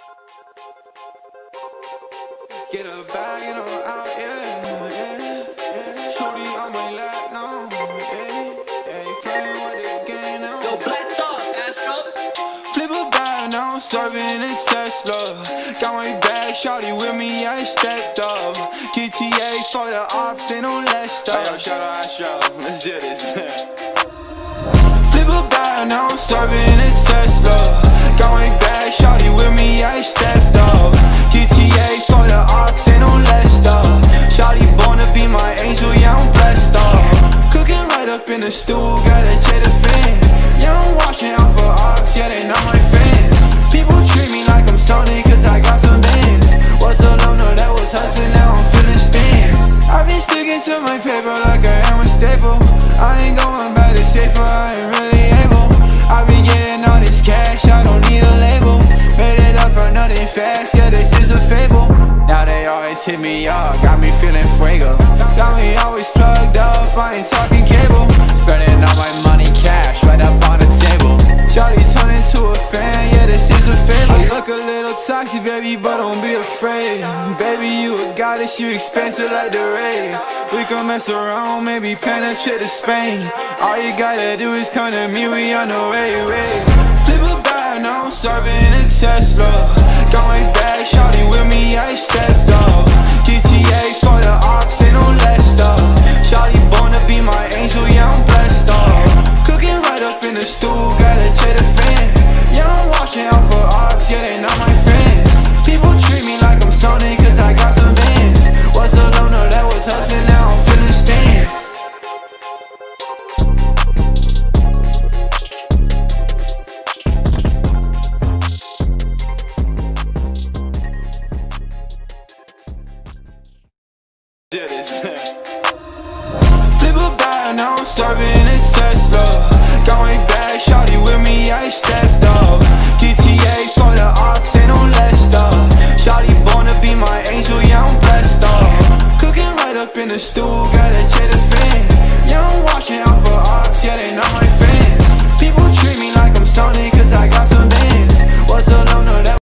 Get a bag and I'm out, yeah. Shorty on my lap now, yeah. You playing with the game now. Yo, blast off, Astro. Flip a bag, now I'm serving a Tesla. Got my bag, shorty with me, I stepped up. GTA for the ops, ain't no less stuff. Yo, shout out Astro, let's do this. Flip a bag, now I'm serving a Tesla. Got my bag, shorty with me, I stepped up. GTA for the ops, ain't no less stuff. Shawty born to be my angel, yeah, I'm blessed up. Cooking right up in the stool, gotta check the fan. Yeah, I'm watching out for ops, yeah, they not my friends. People treat me like I'm Sony, cause I got some bands. Was a loner that was hustling, now I'm feeling stands. I've been sticking to my paper like I am a staple. I ain't going back to safer, I ain't really able. I been getting all this cash, I don't need a label. Made it up for nothing fast, yeah, this is a fable. Now they always hit me up, got me feeling fuego. Got me always plugged up, I ain't talking cable. Spreading all my money cash right up on the table. Shawty turned into a fan, yeah, this is a fable. I look a little toxic, baby, but don't be afraid. Baby, you a goddess, you expensive like the rays. We can mess around, maybe penetrate to Spain. All you gotta do is come to me, we on the way. Flip a bag, now I'm serving a Tesla. Got my bag, shawty with me, I stepped up. GTA for the ops, ain't no less stuff. Shawty born to be my angel, yeah, I'm blessed up. Cooking right up in the stool, gotta check the fan. Yeah, I'm watching out for ops, yeah, they not my friends. People treat me like I'm Sony, cause I got some bands. Was a loner that was hustling, now I'm feeling stands. Flip a bag, now I'm serving a Tesla. Got my bag, shawty with me, I stepped up. GTA for the ops, ain't no less stuff. Shawty born to be my angel, yeah, I'm blessed up. Cooking right up in the stool.